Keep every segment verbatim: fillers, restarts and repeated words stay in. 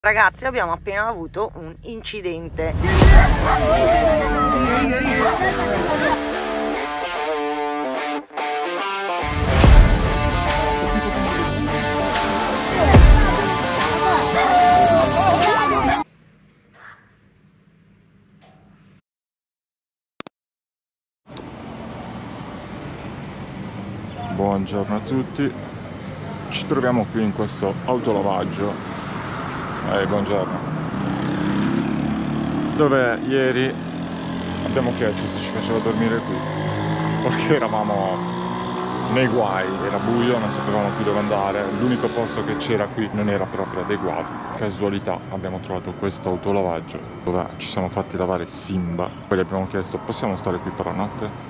Ragazzi, abbiamo appena avuto un incidente. Buongiorno a tutti, ci troviamo qui in questo autolavaggio. Eh, buongiorno. Dove ieri abbiamo chiesto se ci faceva dormire qui, perché eravamo nei guai, era buio, non sapevamo più dove andare, l'unico posto che c'era qui non era proprio adeguato. Casualità, abbiamo trovato questo autolavaggio dove ci siamo fatti lavare Simba, poi gli abbiamo chiesto possiamo stare qui per la notte?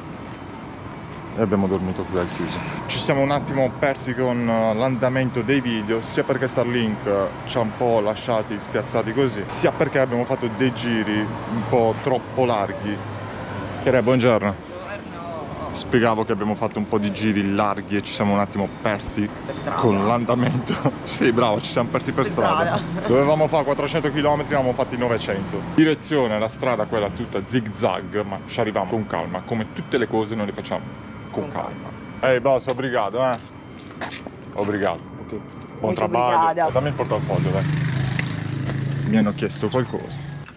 E abbiamo dormito qui al chiuso. Ci siamo un attimo persi con l'andamento dei video, sia perché Starlink ci ha un po' lasciati spiazzati così, sia perché abbiamo fatto dei giri un po' troppo larghi. Chiara, buongiorno. Buongiorno. Spiegavo che abbiamo fatto un po' di giri larghi e ci siamo un attimo persi con l'andamento. Sì, bravo, ci siamo persi per, per strada. strada. Dovevamo fare quattrocento chilometri, abbiamo fatti novecento. Direzione, la strada quella tutta zig zag, ma ci arriviamo con calma. Come tutte le cose noi le facciamo con calma. Ehi, hey, boss, obrigado, eh. Obrigado. Okay. Buon trabalho. Dammi il portafoglio, dai. Mi hanno chiesto qualcosa.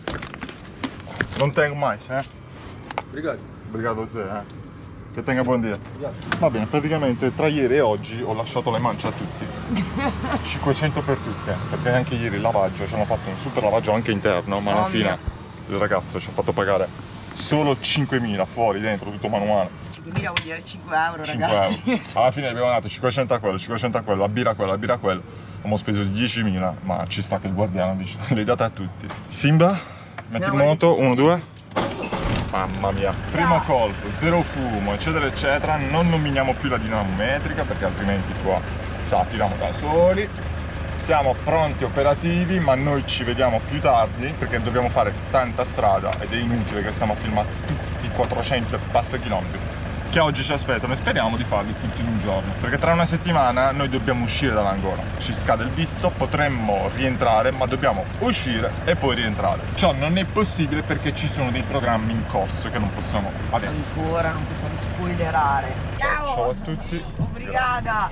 Non tengo mai, eh. Obrigado. Obrigado a te, eh. Che tenga buon dia. Va bene, praticamente tra ieri e oggi ho lasciato le mance a tutti. cinquecento per tutti, eh. Perché anche ieri il lavaggio, ci hanno fatto un super lavaggio anche interno, ma alla fine il ragazzo ci ha fatto pagare solo cinquemila fuori, dentro, tutto manuale. cinquemila vuol dire cinque euro, cinque ragazzi. Euro. Alla fine abbiamo dato cinquecento a quello, cinquecento a quello, la birra a quello, la birra a quello. Abbiamo speso diecimila, ma ci sta che il guardiano dice, le date a tutti. Simba, metti in moto, uno, due. Mamma mia, primo colpo, zero fumo, eccetera eccetera. Non nominiamo più la dinamometrica perché altrimenti qua satiriamo da soli. Siamo pronti operativi, ma noi ci vediamo più tardi perché dobbiamo fare tanta strada ed è inutile che stiamo a filmare tutti i quattrocento e passa chilometri che oggi ci aspettano, e speriamo di farli tutti in un giorno perché tra una settimana noi dobbiamo uscire dall'Angola, ci scade il visto, potremmo rientrare ma dobbiamo uscire e poi rientrare. Ciò non è possibile perché ci sono dei programmi in corso che non possiamo adesso ancora non possiamo spoilerare. Ciao, ciao a tutti, obrigada.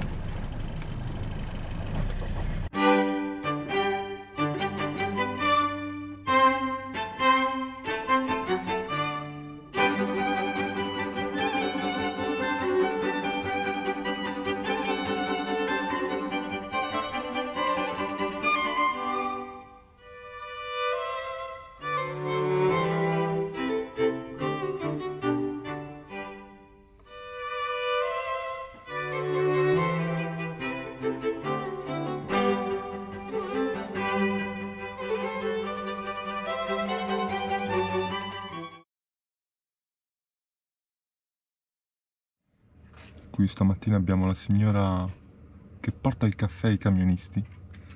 Qui stamattina abbiamo la signora che porta il caffè ai camionisti.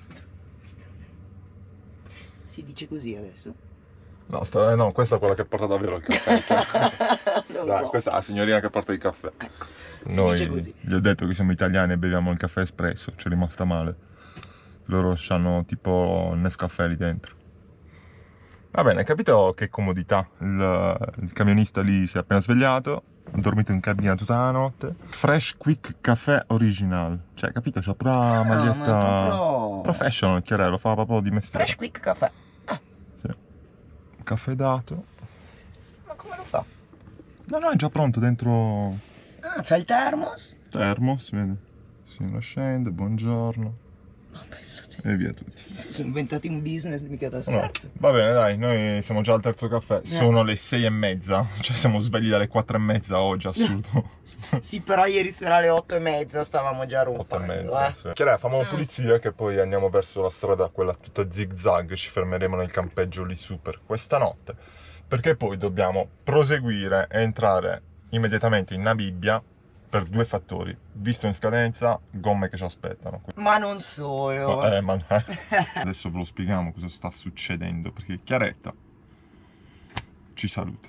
Si dice così adesso? No, sta, no, questa è quella che porta davvero il caffè. Non Dai, so. Questa è la signorina che porta il caffè. Ecco, Noi gli ho detto che siamo italiani e beviamo il caffè espresso, ci è rimasta male. Loro hanno tipo il Nescafè lì dentro. Va bene, capito che comodità. Il, il camionista lì si è appena svegliato, ha dormito in cabina tutta la notte. Fresh Quick Café Original. Cioè, capito? C'ha pure la maglietta ma proprio professional, chiaro, lo fa proprio di mestiere. Fresh Quick Café. Ah. Sì. Caffè dato. Ma come lo fa? No, no, è già pronto dentro. Ah, c'è il thermos? Thermos, vedi? Signora scende, buongiorno. Ma pensate. E via tutti. Si sono inventati un business mica da scherzo. No. Va bene, dai, noi siamo già al terzo caffè. Eh. Sono le sei e mezza. Cioè siamo svegli dalle quattro e mezza oggi, assurdo. Sì, però ieri sera alle otto e mezza stavamo già ronfando. otto e mezza, eh. sì. Chiara, facciamo Mm. pulizia che poi andiamo verso la strada, quella tutta zig zag. Ci fermeremo nel campeggio lì su per questa notte. Perché poi dobbiamo proseguire e entrare immediatamente in Namibia per due fattori: visto in scadenza, gomme che ci aspettano. Ma non solo. Ma, eh, ma, eh. Adesso ve lo spieghiamo cosa sta succedendo, perché Chiaretta ci saluta.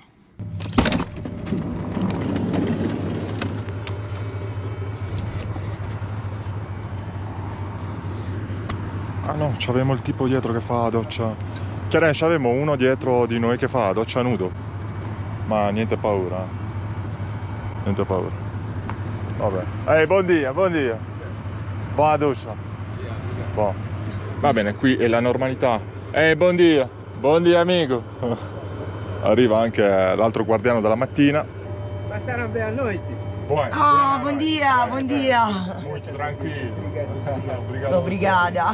Ah no, c'avevamo il tipo dietro che fa la doccia. Chiaro, c'avevamo uno dietro di noi che fa la doccia nudo. Ma niente paura. Niente paura. Vabbè. Ehi, buon dia, buon dia. Buona doccia. Buon. Va bene, qui è la normalità. Ehi, buon dia. Buon dia, amico. Arriva anche l'altro guardiano della mattina. Passaram bem a noite? Buon, Oh, buon dia, buon dia. Molto tranquillo. Obrigada. Obrigado.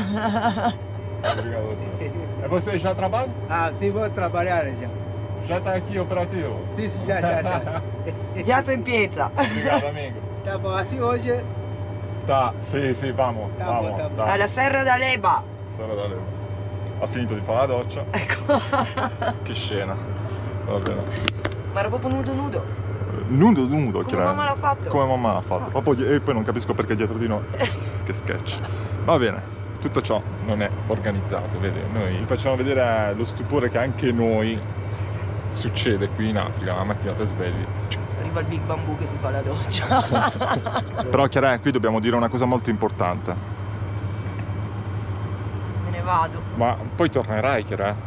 E você já trabalha? Ah, sim, vou trabalhar já. Já está aqui operativo? Sim, sim, já, já, já. Già sei in piazza. Obrigado, amigo. Tá bom, assim hoje. Tá, sì, sì, vamo, Tá vamo. bom, tá bom. dai. Alla Serra da Leba. Sarà da leva. Ha finito di fare la doccia. Ecco. Che scena. Va bene. Ma era proprio nudo nudo. Nudo, nudo, Come chiaro. mamma l'ha fatto. Come mamma l'ha fatto. Proprio di- E poi non capisco perché dietro di noi. Che sketch. Va bene. Tutto ciò non è organizzato, vedi? Noi vi facciamo vedere lo stupore che anche noi succede qui in Africa. La mattina ti svegli. Arriva il Big Bamboo che si fa la doccia. Però chiaro, qui dobbiamo dire una cosa molto importante. Me ne vado. Ma poi tornerai, chiaro?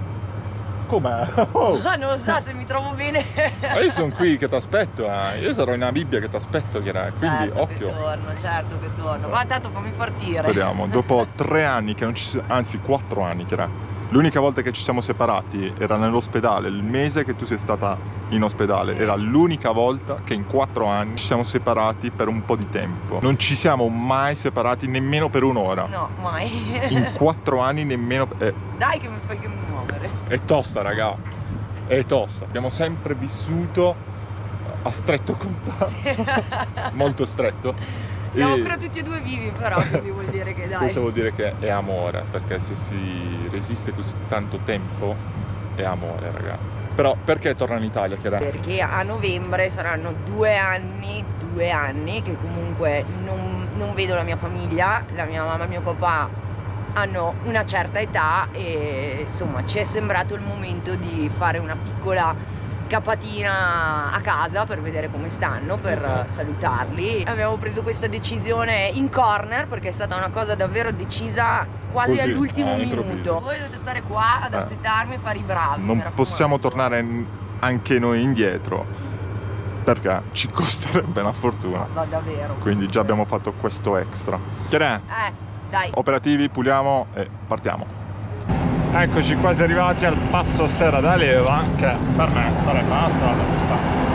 Com'è? Oh. Ah, non lo so se mi trovo bene. Ma io sono qui che ti aspetto, eh. Io sarò in una Bibbia che ti aspetto, chiaro? Quindi Certo occhio. che torno, certo che torno. Ma tanto fammi partire. Speriamo, dopo tre anni che non ci si- anzi quattro anni che era. L'unica volta che ci siamo separati era nell'ospedale, il mese che tu sei stata in ospedale, Sì. era l'unica volta che in quattro anni ci siamo separati per un po' di tempo. Non ci siamo mai separati nemmeno per un'ora. No, mai. In quattro anni nemmeno... eh, Dai che mi fai che mi muovere. è tosta, raga. È tosta. Abbiamo sempre vissuto a stretto contatto. Molto stretto. Siamo E- ancora tutti e due vivi però, quindi vuol dire che dai. Questo vuol dire che è amore, perché se si resiste così tanto tempo è amore, raga. Però perché torna in Italia, Chiara? Perché a novembre saranno due anni, due anni che comunque non, non vedo la mia famiglia, la mia mamma e mio papà hanno una certa età e insomma ci è sembrato il momento di fare una piccola capatina a casa per vedere come stanno, per Esatto. salutarli. Abbiamo preso questa decisione in corner perché è stata una cosa davvero decisa quasi Così, all'ultimo all'improvviso. minuto. Voi dovete stare qua ad Eh. aspettarmi e fare i bravi. mi Non raccomando. possiamo tornare in- anche noi indietro, perché ci costerebbe una fortuna. Va davvero. Quindi già abbiamo fatto questo extra. Chiara, Eh, dai. operativi, puliamo e partiamo. Eccoci quasi arrivati al passo Serra da Leva, che per me sarebbe una strada tutta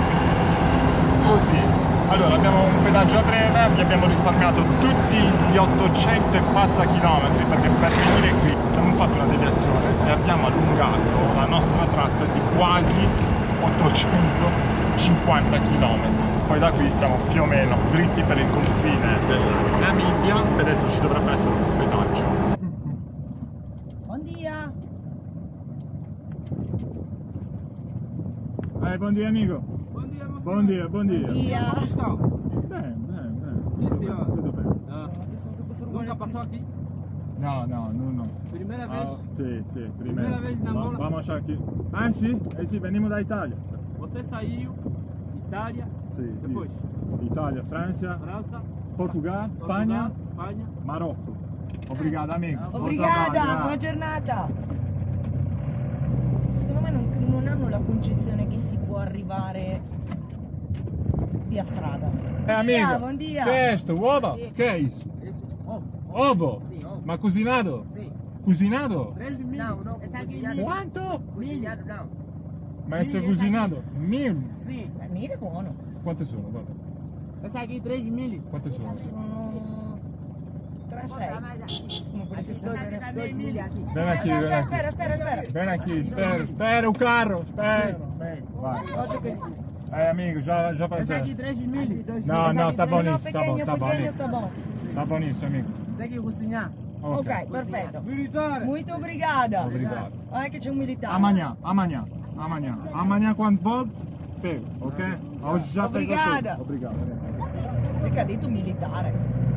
così. Allora abbiamo un pedaggio a breve, vi abbiamo risparmiato tutti gli ottocento e passa chilometri, perché per venire qui abbiamo fatto una deviazione e abbiamo allungato la nostra tratta di quasi ottocentocinquanta chilometri. Poi da qui siamo più o meno dritti per il confine della Namibia e adesso ci dovrebbe essere un pedaggio. Buon dia. Eh, buon dia amico. Bom dia, meu Buon dia, buon dia. Dia. Como estão? Bene, bene, bene. Sim, senhor. Tutto bene. Ah, nunca passou aqui? No, no, no, no. Primeira vez? Ah, sì, sì, Primera vez in Angola? Vamos aquí. Ah, sì? Eh sì, venimos da Italia. Você saiu, Itália, Sì. depois Italia, Francia, França, Portugal, Portugal, Spagna, Espanha. Marocco. Obrigado, amico. Buon Obrigada, trabalho, buona giornata. Secondo me non, non hanno la concezione che si può arrivare via strada. Eh, amico, buon dia. che è questo? Uova? Sì. Che è isso? Isso, ovo. Ovo? Sì, ovo. Ma cucinato? Sì. Cucinato? três mil. Não, não, cozinhado. Quanto? Cozinhado não. Ma essere cucinato? Mil? Sim. Eh, mille è buono. Quante sono? Guarda. Essa aqui três mil. Quante sono? Sono tre sei. Come quelli che dois, dois mil aqui. Vieni aquí, vieni aquí. Aspetta, aspetta, aspetta. Vieni aquí, spero, spero un carro, spero. Vai. Eh amico, già, già Essa aqui passé. três mil. No, no, tá No, buonissimo, tá bom, pequeño, tá pequeño, buonissimo. sta buono. Tá buonissimo, amico. Tem que cozinhar. Ok, perfetto. Viritore. Muito obrigada. Obrigado. Ah, che c'è un militare. Amanhã, amanhã, amanhã. Amanhã quando volto, pego, ok? Oggi già pego Obrigada. tutto. Obrigado. Perché ha detto militare?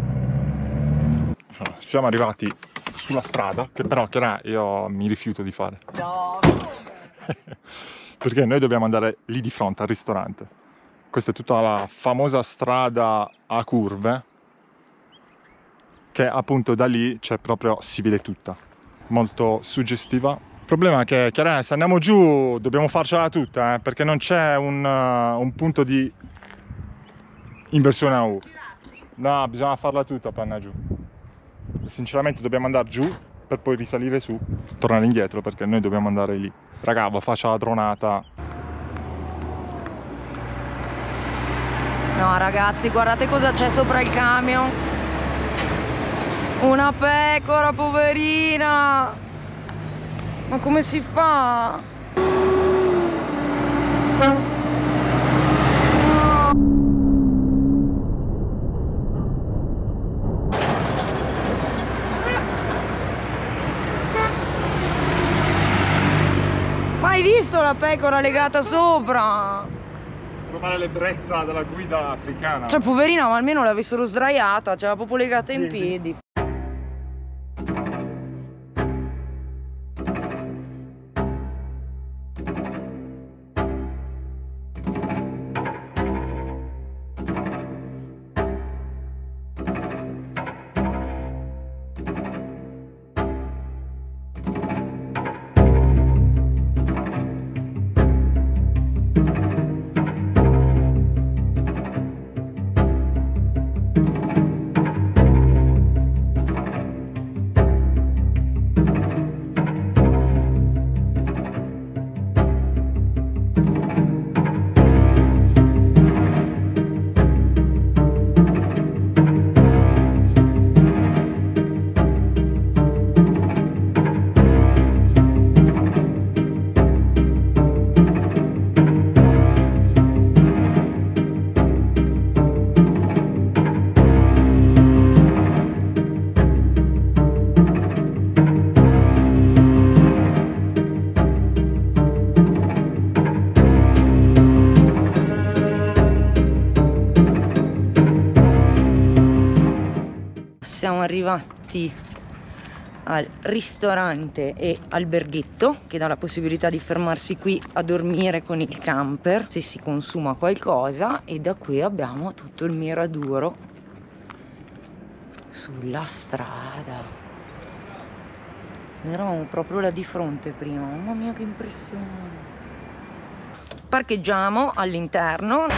Siamo arrivati sulla strada, che però Chiara io mi rifiuto di fare. No. Perché noi dobbiamo andare lì di fronte al ristorante. Questa è tutta la famosa strada a curve che appunto da lì c'è proprio, si vede tutta, molto suggestiva. Il problema è che chiaramente se andiamo giù dobbiamo farcela tutta, eh, perché non c'è un, uh, un punto di inversione a U. No, bisogna farla tutta per andare giù. Sinceramente dobbiamo andare giù per poi risalire su, tornare indietro, perché noi dobbiamo andare lì. Raga, va faccia la dronata. No ragazzi, guardate cosa c'è sopra il camion. Una pecora, poverina. Ma come si fa? Ma hai visto la pecora legata sopra? Provare l'ebbrezza della guida africana. Cioè poverina, ma almeno l'avessero sdraiata, c'era proprio legata in piedi. Siamo arrivati al ristorante e alberghetto che dà la possibilità di fermarsi qui a dormire con il camper se si consuma qualcosa, e da qui abbiamo tutto il Miraduro sulla strada. Noi eravamo proprio là di fronte prima, mamma mia che impressione. Parcheggiamo all'interno.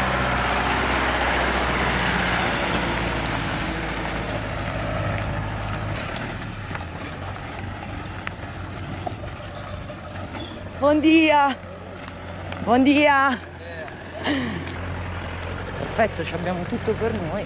Buon dia! Buon dia! Perfetto, ci abbiamo tutto per noi.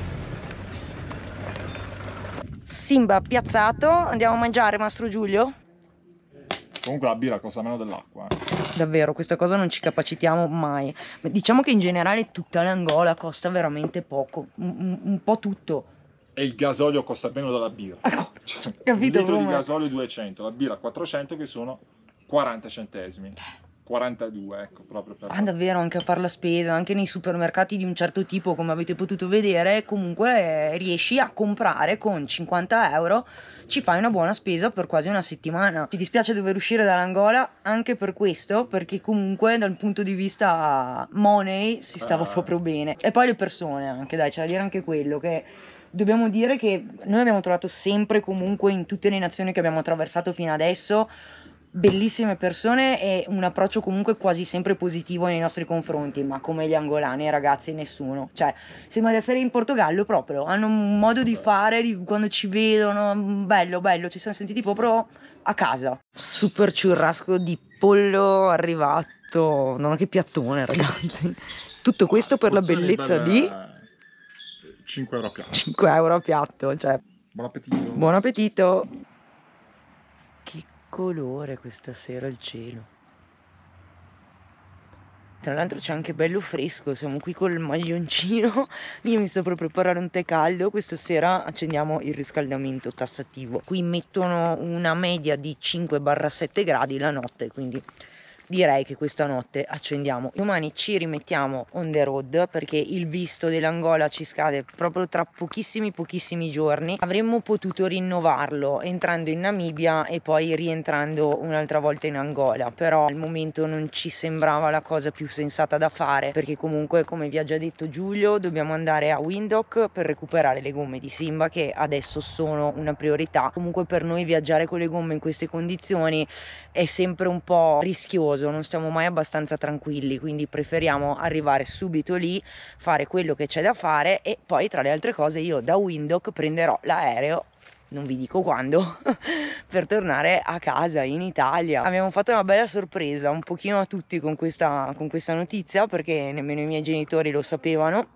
Simba piazzato, andiamo a mangiare, Mastro Giulio? Comunque la birra costa meno dell'acqua. Eh. Davvero, questa cosa non ci capacitiamo mai. Ma diciamo che in generale tutta l'Angola costa veramente poco, un, un, un po' tutto. E il gasolio costa meno della birra. Ecco, Cioè, capito un litro come? di gasolio duecento, la birra quattrocento, che sono quaranta centesimi. quarantadue, ecco, proprio per... Ah, davvero, anche a fare la spesa, anche nei supermercati di un certo tipo, come avete potuto vedere, comunque eh, riesci a comprare con cinquanta euro, ci fai una buona spesa per quasi una settimana. Ti dispiace dover uscire dall'Angola anche per questo, perché comunque dal punto di vista money si stava Eh. proprio bene. E poi le persone anche, dai, c'è da dire anche quello, che dobbiamo dire che noi abbiamo trovato sempre comunque in tutte le nazioni che abbiamo attraversato fino adesso bellissime persone e un approccio comunque quasi sempre positivo nei nostri confronti, ma come gli angolani, ragazzi, nessuno. Cioè, sembra di essere in Portogallo proprio, hanno un modo di fare, di, quando ci vedono, bello, bello, ci siamo sentiti proprio a casa. Super churrasco di pollo arrivato, non ho che piattone, ragazzi. Tutto questo per la bellezza di cinque euro a piatto. cinque euro a piatto, cioè. Buon appetito. Buon appetito. Che colore questa sera il cielo. Tra l'altro c'è anche bello fresco, siamo qui col maglioncino. Io mi sto per preparare un tè caldo, questa sera accendiamo il riscaldamento tassativo. Qui mettono una media di cinque sette gradi la notte, quindi direi che questa notte accendiamo. Domani ci rimettiamo on the road perché il visto dell'Angola ci scade proprio tra pochissimi pochissimi giorni. Avremmo potuto rinnovarlo entrando in Namibia e poi rientrando un'altra volta in Angola, però al momento non ci sembrava la cosa più sensata da fare, perché comunque, come vi ha già detto Giulio, dobbiamo andare a Windhoek per recuperare le gomme di Simba, che adesso sono una priorità. Comunque per noi viaggiare con le gomme in queste condizioni è sempre un po' rischioso, non stiamo mai abbastanza tranquilli, quindi preferiamo arrivare subito lì, fare quello che c'è da fare e poi, tra le altre cose, io da Windhoek prenderò l'aereo, non vi dico quando, per tornare a casa in Italia. Abbiamo fatto una bella sorpresa un pochino a tutti con questa, con questa notizia, perché nemmeno i miei genitori lo sapevano.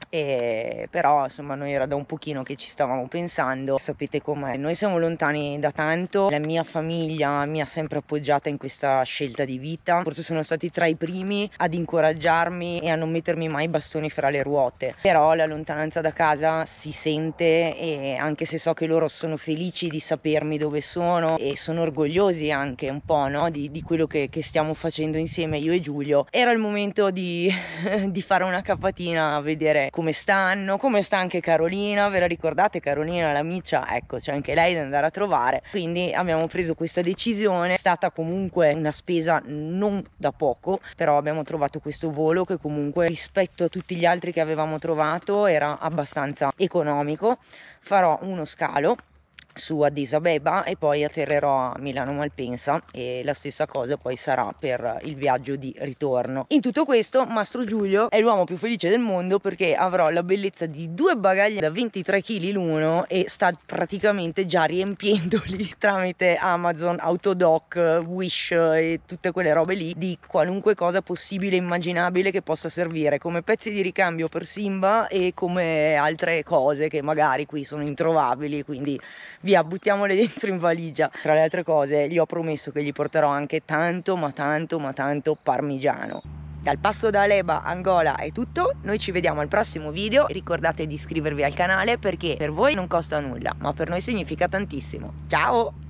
E però insomma noi era da un pochino che ci stavamo pensando. Sapete com'è, noi siamo lontani da tanto, la mia famiglia mi ha sempre appoggiata in questa scelta di vita, forse sono stati tra i primi ad incoraggiarmi e a non mettermi mai i bastoni fra le ruote, però la lontananza da casa si sente, e anche se so che loro sono felici di sapermi dove sono e sono orgogliosi anche un po', no? di, di quello che, che stiamo facendo insieme io e Giulio, era il momento di, di fare una capatina a vedere come stanno, come sta anche Carolina. Ve la ricordate Carolina, l'amica? Ecco, c'è anche lei da andare a trovare, quindi abbiamo preso questa decisione. È stata comunque una spesa non da poco, però abbiamo trovato questo volo che comunque rispetto a tutti gli altri che avevamo trovato era abbastanza economico. Farò uno scalo su Addis Abeba e poi atterrerò a Milano Malpensa, e la stessa cosa poi sarà per il viaggio di ritorno. In tutto questo Mastro Giulio è l'uomo più felice del mondo, perché avrò la bellezza di due bagagli da ventitré chili l'uno e sta praticamente già riempiendoli tramite Amazon, Autodoc, Wish e tutte quelle robe lì, di qualunque cosa possibile e immaginabile che possa servire come pezzi di ricambio per Simba e come altre cose che magari qui sono introvabili, quindi via, buttiamole dentro in valigia. Tra le altre cose gli ho promesso che gli porterò anche tanto ma tanto ma tanto parmigiano. Dal passo da Aleba, Angola è tutto, noi ci vediamo al prossimo video. Ricordate di iscrivervi al canale perché per voi non costa nulla, ma per noi significa tantissimo. Ciao!